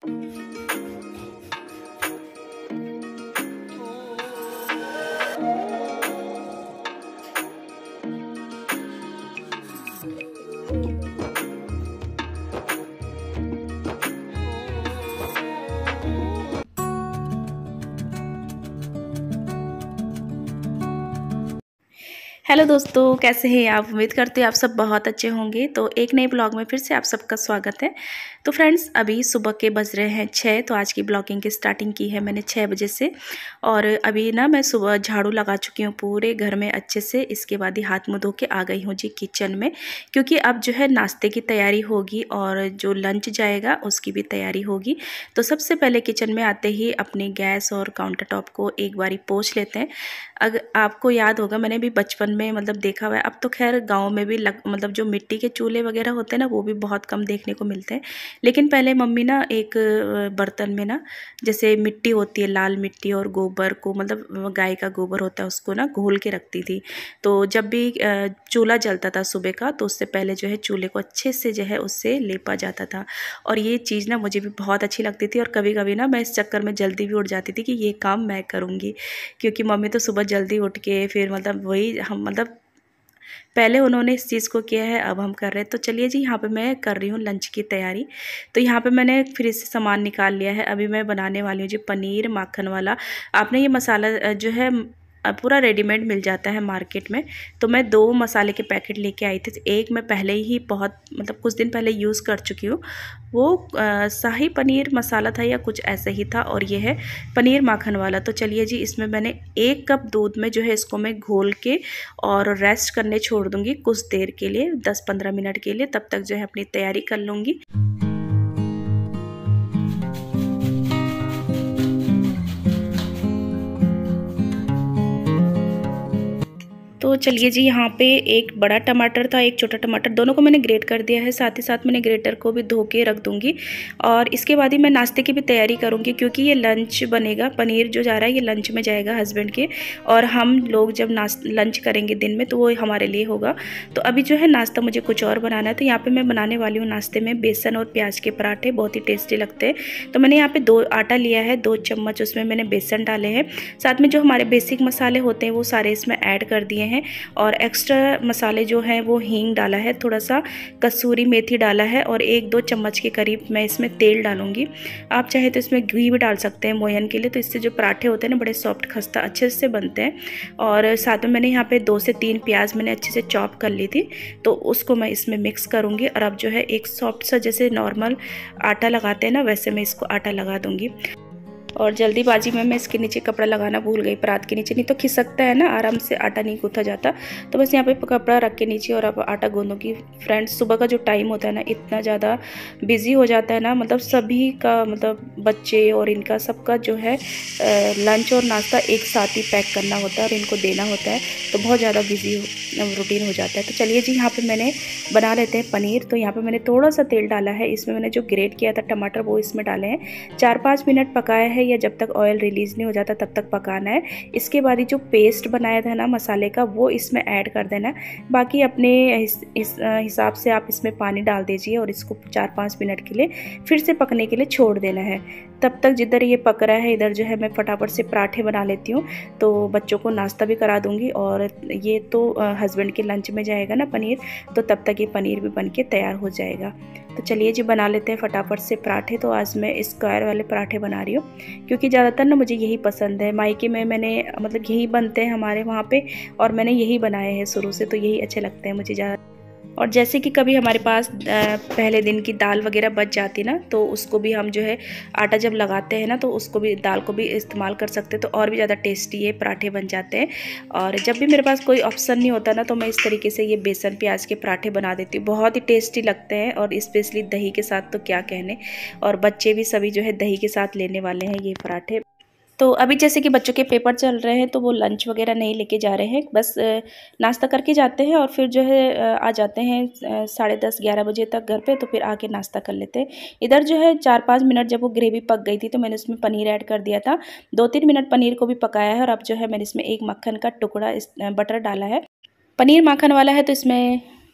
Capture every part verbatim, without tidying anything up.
Hello दोस्तों, कैसे हैं आप। उम्मीद करते हैं आप सब बहुत अच्छे होंगे। तो एक नए ब्लॉग में फिर से आप सबका स्वागत है। तो फ्रेंड्स, अभी सुबह के बज रहे हैं छः। तो आज की ब्लॉगिंग की स्टार्टिंग की है मैंने छः बजे से। और अभी ना मैं सुबह झाड़ू लगा चुकी हूँ पूरे घर में अच्छे से। इसके बाद ही हाथ मुँह धो के आ गई हूँ जी किचन में, क्योंकि अब जो है नाश्ते की तैयारी होगी और जो लंच जाएगा उसकी भी तैयारी होगी। तो सबसे पहले किचन में आते ही अपनी गैस और काउंटर टॉप को एक बारी पोंछ लेते हैं। अगर आपको याद होगा, मैंने भी बचपन में मतलब देखा हुआ है। अब तो खैर गांव में भी लग मतलब जो मिट्टी के चूल्हे वगैरह होते हैं ना, वो भी बहुत कम देखने को मिलते हैं। लेकिन पहले मम्मी ना एक बर्तन में ना, जैसे मिट्टी होती है लाल मिट्टी और गोबर को, मतलब गाय का गोबर होता है, उसको ना घोल के रखती थी। तो जब भी चूल्हा जलता था सुबह का, तो उससे पहले जो है चूल्हे को अच्छे से जो है उससे लेपा जाता था। और ये चीज़ ना मुझे भी बहुत अच्छी लगती थी। और कभी कभी ना मैं इस चक्कर में जल्दी भी उठ जाती थी कि ये काम मैं करूँगी, क्योंकि मम्मी तो सुबह जल्दी उठ के फिर मतलब वही हम मतलब पहले उन्होंने इस चीज़ को किया है, अब हम कर रहे हैं। तो चलिए जी, यहाँ पे मैं कर रही हूँ लंच की तैयारी। तो यहाँ पे मैंने फ्रिज से सामान निकाल लिया है। अभी मैं बनाने वाली हूँ जी पनीर माखन वाला। आपने ये मसाला जो है पूरा रेडीमेड मिल जाता है मार्केट में। तो मैं दो मसाले के पैकेट लेके आई थी। एक मैं पहले ही बहुत मतलब कुछ दिन पहले यूज़ कर चुकी हूँ। वो आ, शाही पनीर मसाला था या कुछ ऐसा ही था। और ये है पनीर माखन वाला। तो चलिए जी, इसमें मैंने एक कप दूध में जो है इसको मैं घोल के और रेस्ट करने छोड़ दूँगी कुछ देर के लिए, दस पंद्रह मिनट के लिए। तब तक जो है अपनी तैयारी कर लूँगी। तो चलिए जी, यहाँ पे एक बड़ा टमाटर था, एक छोटा टमाटर, दोनों को मैंने ग्रेट कर दिया है। साथ ही साथ मैंने ग्रेटर को भी धो के रख दूँगी। और इसके बाद ही मैं नाश्ते की भी तैयारी करूँगी, क्योंकि ये लंच बनेगा। पनीर जो जा रहा है ये लंच में जाएगा हस्बैंड के, और हम लोग जब नाश्त लंच करेंगे दिन में तो वो हमारे लिए होगा। तो अभी जो है नाश्ता मुझे कुछ और बनाना है। तो यहाँ पर मैं बनाने वाली हूँ नाश्ते में बेसन और प्याज के पराठे, बहुत ही टेस्टी लगते हैं। तो मैंने यहाँ पर दो आटा लिया है, दो चम्मच उसमें मैंने बेसन डाले हैं। साथ में जो हमारे बेसिक मसाले होते हैं वो सारे इसमें ऐड कर दिए हैं। और एक्स्ट्रा मसाले जो हैं वो हींग डाला है, थोड़ा सा कसूरी मेथी डाला है, और एक दो चम्मच के करीब मैं इसमें तेल डालूंगी। आप चाहे तो इसमें घी भी डाल सकते हैं मोयन के लिए। तो इससे जो पराठे होते हैं ना, बड़े सॉफ्ट खस्ता अच्छे से बनते हैं। और साथ में मैंने यहाँ पे दो से तीन प्याज मैंने अच्छे से चॉप कर ली थी, तो उसको मैं इसमें मिक्स करूँगी। और अब जो है एक सॉफ्ट सा, जैसे नॉर्मल आटा लगाते हैं ना, वैसे मैं इसको आटा लगा दूँगी। और जल्दीबाजी में मैं इसके नीचे कपड़ा लगाना भूल गई, परात के नीचे, नहीं तो खिसकता है ना, आराम से आटा नहीं गूँथा जाता। तो बस यहाँ पे कपड़ा रख के नीचे और अब आटा गूँधूंगी। फ्रेंड्स, सुबह का जो टाइम होता है ना, इतना ज़्यादा बिजी हो जाता है ना, मतलब सभी का, मतलब बच्चे और इनका सबका जो है लंच और नाश्ता एक साथ ही पैक करना होता है और इनको देना होता है। तो बहुत ज़्यादा बिजी रूटीन हो जाता है। तो चलिए जी, यहाँ पर मैंने बना लेते हैं पनीर। तो यहाँ पर मैंने थोड़ा सा तेल डाला है, इसमें मैंने जो ग्रेट किया था टमाटर वो इसमें डाले हैं। चार पाँच मिनट पकाया है, या जब तक ऑयल रिलीज़ नहीं हो जाता तब तक पकाना है। इसके बाद ही जो पेस्ट बनाया था ना मसाले का, वो इसमें ऐड कर देना है। बाकी अपने इस, इस हिसाब से आप इसमें पानी डाल दीजिए और इसको चार पाँच मिनट के लिए फिर से पकने के लिए छोड़ देना है। तब तक जिधर ये पक रहा है, इधर जो है मैं फटाफट से पराठे बना लेती हूँ। तो बच्चों को नाश्ता भी करा दूँगी, और ये तो हस्बैंड के लंच में जाएगा ना पनीर, तो तब तक ये पनीर भी बन के तैयार हो जाएगा। तो चलिए जी, बना लेते हैं फटाफट से पराठे। तो आज मैं स्क्वायर वाले पराठे बना रही हूँ, क्योंकि ज़्यादातर ना मुझे यही पसंद है। मायके में मैंने मतलब यही बनते हैं हमारे वहाँ पे, और मैंने यही बनाए हैं शुरू से, तो यही अच्छे लगते हैं मुझे ज़्यादा। और जैसे कि कभी हमारे पास पहले दिन की दाल वगैरह बच जाती ना, तो उसको भी हम जो है आटा जब लगाते हैं ना, तो उसको भी, दाल को भी इस्तेमाल कर सकते हैं। तो और भी ज़्यादा टेस्टी ये पराठे बन जाते हैं। और जब भी मेरे पास कोई ऑप्शन नहीं होता ना, तो मैं इस तरीके से ये बेसन प्याज के पराठे बना देती हूँ। बहुत ही टेस्टी लगते हैं, और स्पेशली दही के साथ तो क्या कहने। और बच्चे भी सभी जो है दही के साथ लेने वाले हैं ये पराठे। तो अभी जैसे कि बच्चों के पेपर चल रहे हैं, तो वो लंच वगैरह नहीं लेके जा रहे हैं, बस नाश्ता करके जाते हैं और फिर जो है आ जाते हैं साढ़े दस ग्यारह बजे तक घर पे। तो फिर आके नाश्ता कर लेते हैं। इधर जो है चार पाँच मिनट जब वो ग्रेवी पक गई थी, तो मैंने उसमें पनीर ऐड कर दिया था। दो तीन मिनट पनीर को भी पकाया है, और अब जो है मैंने इसमें एक मक्खन का टुकड़ा इस बटर डाला है। पनीर माखन वाला है, तो इसमें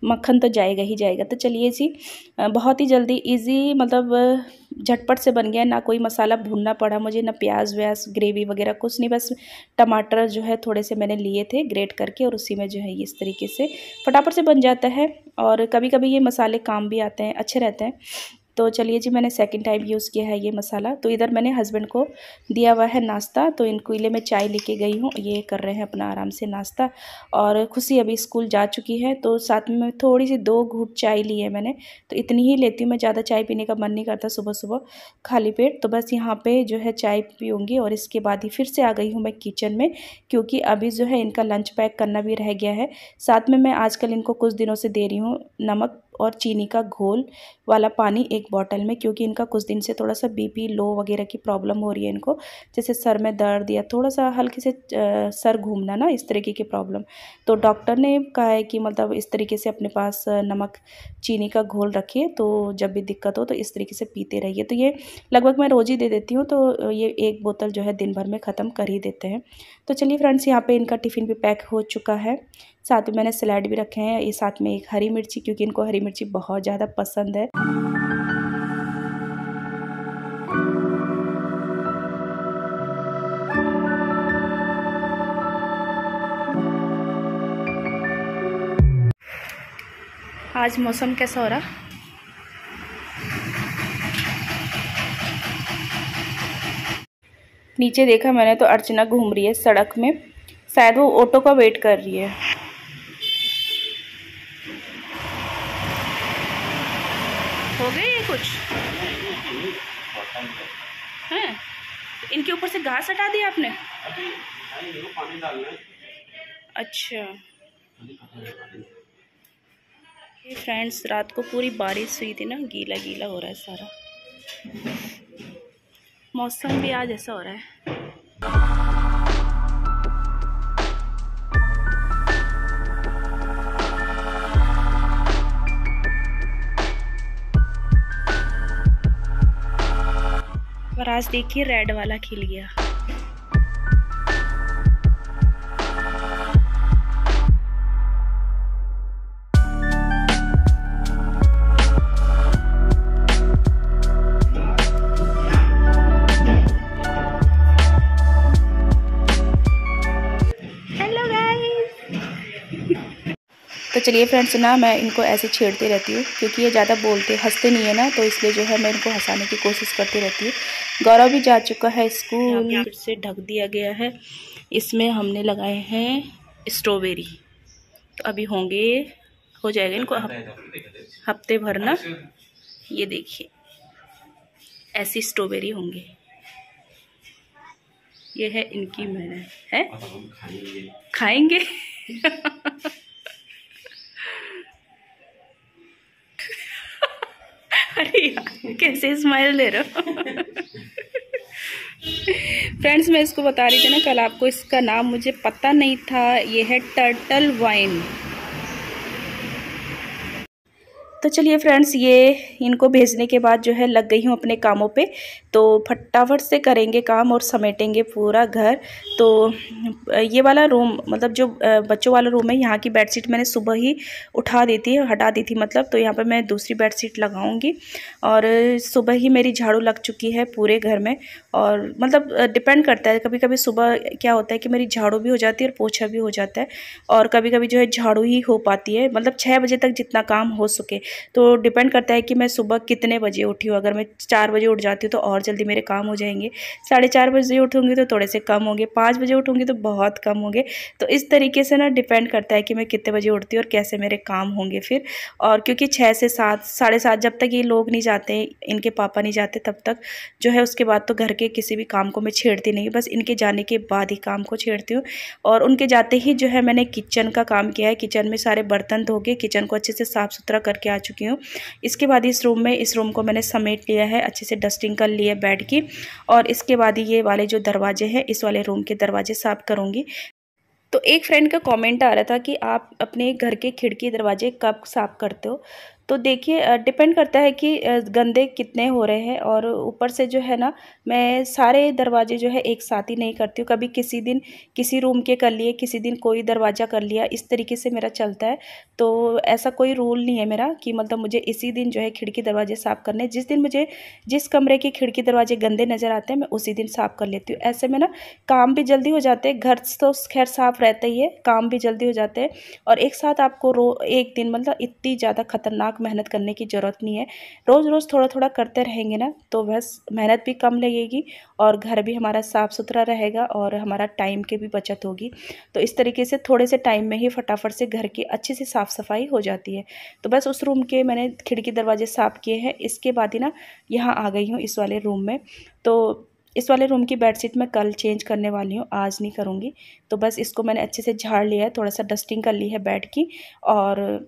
मक्खन तो जाएगा ही जाएगा। तो चलिए जी, बहुत ही जल्दी इजी मतलब झटपट से बन गया। ना कोई मसाला भूनना पड़ा मुझे, ना प्याज व्याज ग्रेवी वगैरह कुछ नहीं, बस टमाटर जो है थोड़े से मैंने लिए थे ग्रेट करके, और उसी में जो है इस तरीके से फटाफट से बन जाता है। और कभी कभी ये मसाले काम भी आते हैं, अच्छे रहते हैं। तो चलिए जी, मैंने सेकंड टाइम यूज़ किया है ये मसाला। तो इधर मैंने हस्बैंड को दिया हुआ है नाश्ता, तो इनको लिए मैं चाय लेके गई हूँ, ये कर रहे हैं अपना आराम से नाश्ता। और खुशी अभी स्कूल जा चुकी है, तो साथ में थोड़ी सी दो घूंट चाय ली है मैंने, तो इतनी ही लेती हूँ मैं, ज़्यादा चाय पीने का मन नहीं करता सुबह सुबह खाली पेट। तो बस यहाँ पे जो है चाय पीऊँगी, और इसके बाद ही फिर से आ गई हूँ मैं किचन में, क्योंकि अभी जो है इनका लंच पैक करना भी रह गया है। साथ में मैं आजकल इनको कुछ दिनों से दे रही हूँ नमक और चीनी का घोल वाला पानी एक बॉटल में, क्योंकि इनका कुछ दिन से थोड़ा सा बीपी लो वगैरह की प्रॉब्लम हो रही है इनको, जैसे सर में दर्द या थोड़ा सा हल्के से सर घूमना ना, इस तरीके की प्रॉब्लम। तो डॉक्टर ने कहा है कि मतलब इस तरीके से अपने पास नमक चीनी का घोल रखिए, तो जब भी दिक्कत हो तो इस तरीके से पीते रहिए। तो ये लगभग मैं रोज़ ही दे देती हूँ, तो ये एक बोतल जो है दिन भर में ख़त्म कर ही देते हैं। तो चलिए फ्रेंड्स, यहाँ पे इनका टिफ़िन भी पैक हो चुका है, साथ में मैंने सलाद भी रखे हैं, ये साथ में एक हरी मिर्ची, क्योंकि इनको हरी मिर्ची बहुत ज़्यादा पसंद है। आज मौसम कैसा हो रहा? नीचे देखा मैंने तो अर्चना घूम रही है सड़क में, शायद वो ऑटो का वेट कर रही है। हो गए ये कुछ हैं? इनके ऊपर से घास हटा दिया आपने? पानी डालना है। अच्छा फ्रेंड्स, रात को पूरी बारिश हुई थी ना, गीला गीला हो रहा है सारा, मौसम भी आज ऐसा हो रहा है। और आज देखिए रेड वाला खिल गया। तो चलिए फ्रेंड्स ना, मैं इनको ऐसे छेड़ती रहती हूँ, क्योंकि ये ज़्यादा बोलते हंसते नहीं है ना, तो इसलिए जो है मैं इनको हंसाने की कोशिश करती रहती हूँ। गौरव भी जा चुका है स्कूल, फिर से ढक दिया गया है। इसमें हमने लगाए हैं स्ट्रॉबेरी, तो अभी होंगे, हो जाएगा इनको हफ्ते भर ना। ये देखिए ऐसी स्ट्रॉबेरी होंगे, ये है इनकी मेहनत है, खाएंगे। अरे यार कैसे स्माइल दे रहे हो। फ्रेंड्स, मैं इसको बता रही थी ना कल आपको, इसका नाम मुझे पता नहीं था, ये है टर्टल वाइन। तो चलिए फ्रेंड्स, ये इनको भेजने के बाद जो है लग गई हूँ अपने कामों पे। तो फटाफट से करेंगे काम और समेटेंगे पूरा घर। तो ये वाला रूम मतलब जो बच्चों वाला रूम है, यहाँ की बेडशीट मैंने सुबह ही उठा दी थी, हटा दी थी मतलब। तो यहाँ पे मैं दूसरी बेडशीट लगाऊंगी, और सुबह ही मेरी झाड़ू लग चुकी है पूरे घर में। और मतलब डिपेंड करता है, कभी कभी सुबह क्या होता है कि मेरी झाड़ू भी हो जाती है और पोछा भी हो जाता है, और कभी कभी जो है झाड़ू ही हो पाती है, मतलब छः बजे तक जितना काम हो सके। तो डिपेंड करता है कि मैं सुबह कितने बजे उठी हूँ। अगर मैं चार बजे उठ जाती हूँ तो और जल्दी मेरे काम हो जाएंगे, साढ़े चार बजे उठूँगी तो थोड़े से कम होंगे, पाँच बजे उठूँगी तो बहुत कम होंगे। तो इस तरीके से ना डिपेंड करता है कि मैं कितने बजे उठती हूँ और कैसे मेरे काम होंगे फिर। और क्योंकि छः से सात साढ़े सात जब तक ये लोग नहीं जाते, इनके पापा नहीं जाते, तब तक जो है उसके बाद तो घर के किसी भी काम को मैं छेड़ती नहीं, बस इनके जाने के बाद ही काम को छेड़ती हूँ। और उनके जाते ही जो है मैंने किचन का काम किया है, किचन में सारे बर्तन धो के किचन को अच्छे से साफ़ सुथरा करके आ चुकी हूँ। इसके बाद इस रूम में इस रूम को मैंने समेट लिया है, अच्छे से डस्टिंग कर ली है बेड की। और इसके बाद ये वाले जो दरवाजे हैं, इस वाले रूम के दरवाजे साफ़ करूँगी। तो एक फ्रेंड का कमेंट आ रहा था कि आप अपने घर के खिड़की दरवाजे कब साफ़ करते हो। तो देखिए डिपेंड करता है कि गंदे कितने हो रहे हैं। और ऊपर से जो है ना, मैं सारे दरवाजे जो है एक साथ ही नहीं करती हूँ, कभी किसी दिन किसी रूम के कर लिए, किसी दिन कोई दरवाज़ा कर लिया, इस तरीके से मेरा चलता है। तो ऐसा कोई रूल नहीं है मेरा कि मतलब मुझे इसी दिन जो है खिड़की दरवाजे साफ़ करने। जिस दिन मुझे जिस कमरे के खिड़की दरवाजे गंदे नज़र आते हैं मैं उसी दिन साफ़ कर लेती हूँ। ऐसे में ना काम भी जल्दी हो जाते हैं, घर तो खैर साफ़ रहता ही है, काम भी जल्दी हो जाते हैं। और एक साथ आपको रो एक दिन मतलब इतनी ज़्यादा खतरनाक मेहनत करने की ज़रूरत नहीं है। रोज़ रोज़ थोड़ा थोड़ा करते रहेंगे ना तो बस मेहनत भी कम लगेगी और घर भी हमारा साफ़ सुथरा रहेगा और हमारा टाइम की भी बचत होगी। तो इस तरीके से थोड़े से टाइम में ही फटाफट से घर की अच्छे से साफ़ सफाई हो जाती है। तो बस उस रूम के मैंने खिड़की दरवाजे साफ़ किए हैं। इसके बाद ही ना यहाँ आ गई हूँ इस वाले रूम में। तो इस वाले रूम की बेडशीट मैं कल चेंज करने वाली हूँ, आज नहीं करूँगी। तो बस इसको मैंने अच्छे से झाड़ लिया है, थोड़ा सा डस्टिंग कर ली है बेड की। और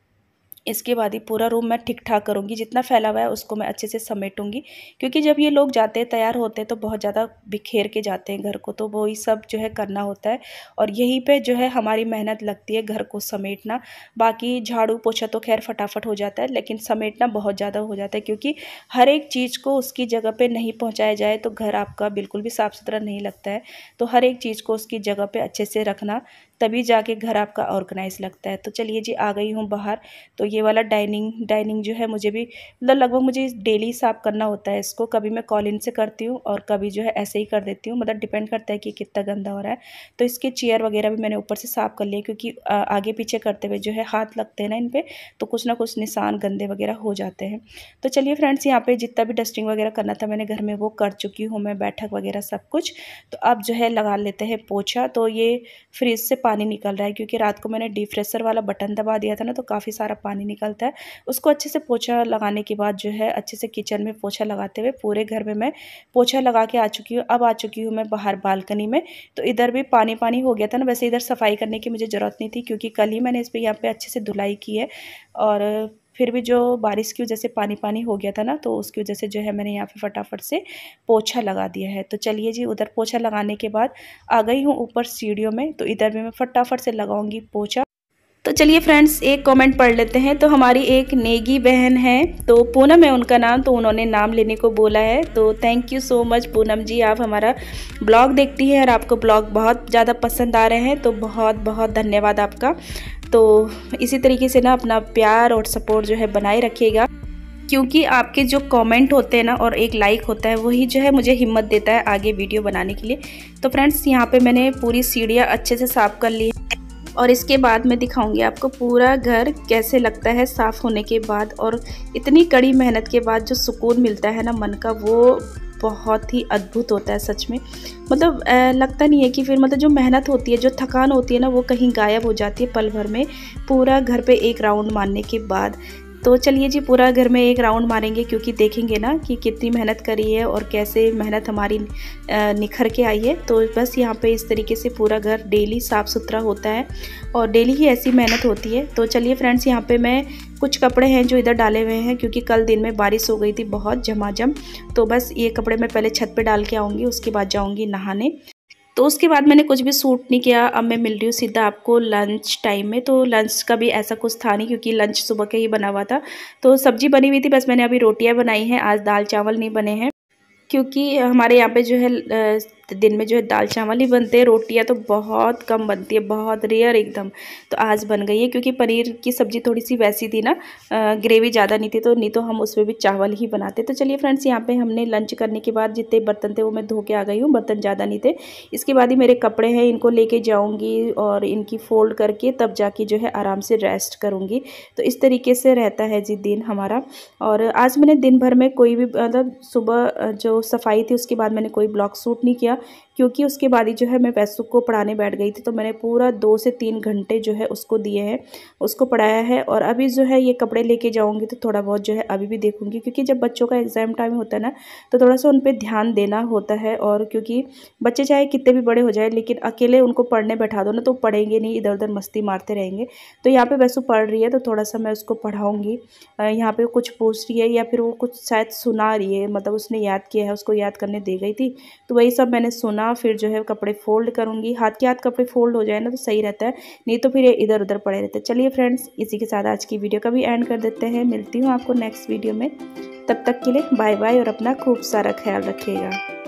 इसके बाद ही पूरा रूम मैं ठीक ठाक करूँगी, जितना फैला हुआ है उसको मैं अच्छे से समेटूँगी। क्योंकि जब ये लोग जाते हैं, तैयार होते हैं तो बहुत ज़्यादा बिखेर के जाते हैं घर को, तो वही सब जो है करना होता है। और यहीं पे जो है हमारी मेहनत लगती है घर को समेटना। बाकी झाड़ू पोछा तो खैर फटाफट हो जाता है, लेकिन समेटना बहुत ज़्यादा हो जाता है। क्योंकि हर एक चीज़ को उसकी जगह पर नहीं पहुँचाया जाए तो घर आपका बिल्कुल भी साफ़ सुथरा नहीं लगता है। तो हर एक चीज़ को उसकी जगह पर अच्छे से रखना, तभी जाके घर आपका ऑर्गेनाइज लगता है। तो चलिए जी, आ गई हूँ बाहर। तो ये वाला डाइनिंग डाइनिंग जो है मुझे भी मतलब लगभग मुझे डेली साफ़ करना होता है इसको। कभी मैं कॉलिन से करती हूँ और कभी जो है ऐसे ही कर देती हूँ, मतलब डिपेंड करता है कि कितना गंदा हो रहा है। तो इसके चेयर वगैरह भी मैंने ऊपर से साफ़ कर लिए, क्योंकि आगे पीछे करते हुए जो है हाथ लगते हैं ना इन पर, तो कुछ ना कुछ निशान गंदे वगैरह हो जाते हैं। तो चलिए फ्रेंड्स, यहाँ पर जितना भी डस्टिंग वगैरह करना था मैंने घर में वो कर चुकी हूँ मैं, बैठक वगैरह सब कुछ। तो अब जो है लगा लेते हैं पोछा। तो ये फ्रिज से पानी निकल रहा है, क्योंकि रात को मैंने डिफ्रेशर वाला बटन दबा दिया था ना, तो काफ़ी सारा पानी निकलता है। उसको अच्छे से पोछा लगाने के बाद जो है अच्छे से किचन में पोछा लगाते हुए पूरे घर में मैं पोछा लगा के आ चुकी हूँ। अब आ चुकी हूँ मैं बाहर बालकनी में। तो इधर भी पानी पानी हो गया था ना, वैसे इधर सफाई करने की मुझे ज़रूरत नहीं थी, क्योंकि कल ही मैंने इस पर यहाँ पे अच्छे से धुलाई की है। और फिर भी जो बारिश की वजह से पानी पानी हो गया था ना, तो उसकी वजह से जो है मैंने यहाँ पे फटाफट से पोछा लगा दिया है। तो चलिए जी, उधर पोछा लगाने के बाद आ गई हूँ ऊपर सीढ़ियों में। तो इधर भी मैं फटाफट से लगाऊंगी पोछा। तो चलिए फ्रेंड्स, एक कमेंट पढ़ लेते हैं। तो हमारी एक नेगी बहन है, तो पूनम है उनका नाम, तो उन्होंने नाम लेने को बोला है। तो thank you so much Poonam ji, आप हमारा ब्लॉग देखती हैं और आपको ब्लॉग बहुत ज़्यादा पसंद आ रहे हैं, तो बहुत बहुत धन्यवाद आपका। तो इसी तरीके से ना अपना प्यार और सपोर्ट जो है बनाए रखिएगा, क्योंकि आपके जो कमेंट होते हैं ना और एक लाइक होता है, वही जो है मुझे हिम्मत देता है आगे वीडियो बनाने के लिए। तो फ्रेंड्स, यहाँ पे मैंने पूरी सीढ़ियाँ अच्छे से साफ़ कर ली है और इसके बाद मैं दिखाऊंगी आपको पूरा घर कैसे लगता है साफ़ होने के बाद। और इतनी कड़ी मेहनत के बाद जो सुकून मिलता है ना मन का, वो बहुत ही अद्भुत होता है सच में। मतलब लगता नहीं है कि फिर मतलब जो मेहनत होती है, जो थकान होती है ना, वो कहीं गायब हो जाती है पल भर में, पूरा घर पे एक राउंड मारने के बाद। तो चलिए जी, पूरा घर में एक राउंड मारेंगे, क्योंकि देखेंगे ना कि कितनी मेहनत करी है और कैसे मेहनत हमारी निखर के आई है। तो बस यहाँ पे इस तरीके से पूरा घर डेली साफ़ सुथरा होता है और डेली ही ऐसी मेहनत होती है। तो चलिए फ्रेंड्स, यहाँ पे मैं कुछ कपड़े हैं जो इधर डाले हुए हैं, क्योंकि कल दिन में बारिश हो गई थी बहुत झमाझम। तो बस ये कपड़े मैं पहले छत पे डाल के आऊँगी, उसके बाद जाऊँगी नहाने। तो उसके बाद मैंने कुछ भी सूट नहीं किया। अब मैं मिल रही हूँ सीधा आपको लंच टाइम में। तो लंच का भी ऐसा कुछ था नहीं, क्योंकि लंच सुबह के ही बना हुआ था। तो सब्जी बनी हुई थी, बस मैंने अभी रोटियां बनाई हैं। आज दाल चावल नहीं बने हैं, क्योंकि हमारे यहाँ पे जो है दिन में जो है दाल चावल ही बनते हैं, रोटियां तो बहुत कम बनती है, बहुत रेयर एकदम। तो आज बन गई है, क्योंकि पनीर की सब्ज़ी थोड़ी सी वैसी थी ना, ग्रेवी ज़्यादा नहीं थी, तो नहीं तो हम उसमें भी चावल ही बनाते। तो चलिए फ्रेंड्स, यहाँ पे हमने लंच करने के बाद जितने बर्तन थे वो मैं धो के आ गई हूँ, बर्तन ज़्यादा नहीं थे। इसके बाद ही मेरे कपड़े हैं, इनको लेके जाऊँगी और इनकी फोल्ड करके तब जाके जो है आराम से रेस्ट करूँगी। तो इस तरीके से रहता है जी दिन हमारा। और आज मैंने दिन भर में कोई भी मतलब सुबह जो सफाई थी उसके बाद मैंने कोई ब्लॉग शूट नहीं किया, क्योंकि उसके बाद ही जो है मैं वैसु को पढ़ाने बैठ गई थी। तो मैंने पूरा दो से तीन घंटे जो है उसको दिए हैं, उसको पढ़ाया है। और अभी जो है ये कपड़े लेके जाऊंगी तो थोड़ा बहुत जो है अभी भी देखूंगी, क्योंकि जब बच्चों का एग्ज़ाम टाइम होता है ना, तो थोड़ा सा उन पर ध्यान देना होता है। और क्योंकि बच्चे चाहे कितने भी बड़े हो जाए, लेकिन अकेले उनको पढ़ने बैठा दो ना तो पढ़ेंगे नहीं, इधर उधर मस्ती मारते रहेंगे। तो यहाँ पर वैसु पढ़ रही है, तो थोड़ा सा मैं उसको पढ़ाऊँगी। यहाँ पर कुछ पूछ रही है या फिर वो कुछ शायद सुना रही है, मतलब उसने याद किया है, उसको याद करने दे गई थी, तो वही सब मैंने मैंने सुना, फिर जो है कपड़े फोल्ड करूँगी। हाथ के हाथ कपड़े फोल्ड हो जाए ना तो सही रहता है, नहीं तो फिर ये इधर उधर पड़े रहते हैं। चलिए फ्रेंड्स, इसी के साथ आज की वीडियो का भी एंड कर देते हैं। मिलती हूँ आपको नेक्स्ट वीडियो में, तब तक के लिए बाय बाय और अपना खूब सारा ख्याल रखिएगा।